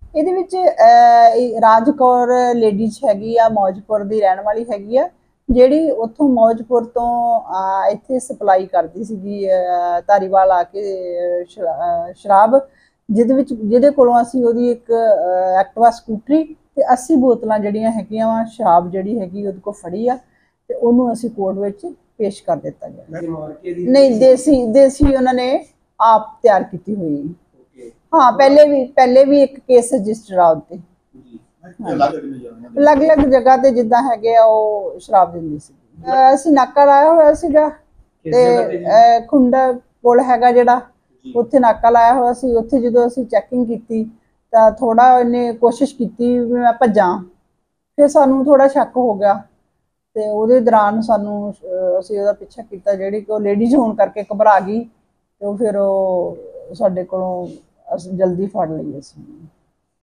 ਇਹਦੇ ਵਿੱਚ ਰਾਜ ਕੌਰ ਲੇਡੀਜ਼ ਹੈਗੀ ਆ, ਮੌਜਪੁਰ ਦੀ ਰਹਿਣ ਵਾਲੀ ਹੈਗੀ ਆ, ਜਿਹੜੀ ਉੱਥੋਂ ਮੌਜਪੁਰ ਤੋਂ ਇੱਥੇ ਸਪਲਾਈ ਕਰਦੀ ਸੀਗੀ ਧਾਰੀਵਾਲ ਆ ਕੇ ਸ਼ਰਾਬ, ਜਿਹਦੇ ਕੋਲੋਂ ਅਸੀਂ ਉਹਦੀ ਇੱਕ ਐਕਟਿਵਾ ਸਕੂਟਰੀ ਤੇ 80 ਬੋਤਲਾਂ ਜਿਹੜੀਆਂ ਹੈਗੀਆਂ ਵਾ ਸ਼ਰਾਬ ਜਿਹੜੀ ਹੈਗੀ ਉਹਦੇ ਕੋਲ ਫੜੀ ਆ, ਤੇ ਉਹਨੂੰ ਅਸੀਂ ਕੋਰਟ ਵਿੱਚ ਪੇਸ਼ ਕਰ ਦਿੱਤਾ ਗਿਆ। ਨਹੀਂ, ਦੇਸੀ ਉਹਨਾਂ ਨੇ ਆਪ ਤਿਆਰ ਕੀਤੀ ਹੋਈ। हाँ, पहले भी एक केस रजिस्टर आ उत्ते अलग-अलग जगह ते जिद्दां हैगे आ ओह शराब दिंदी सी। असीं नाका लाया होया सीगा ते खुंडा पुल हैगा जिहड़ा उत्थे नाका लाया होया सी। उत्थे जदों असीं चैकिंग कीती तां थोड़ा इन्ने कोशिश कीती भी मैं भज्जां, फिर सानूं थोड़ा शक हो गया ते ਉਹਦੇ ਦੌਰਾਨ ਸਾਨੂੰ ਅਸੀਂ ਉਹਦਾ ਪਿੱਛਾ ਕੀਤਾ, ਜਿਹੜੀ ਕਿ ਉਹ ਲੇਡੀਜ਼ ਹੋਣ ਕਰਕੇ ਘਬਰਾ ਗਈ ਤੇ ਉਹ ਫਿਰ ਉਹ ਸਾਡੇ ਕੋਲੋਂ ਅਸੀਂ ਜਲਦੀ ਫੜ ਲਈ ਅਸੀਂ।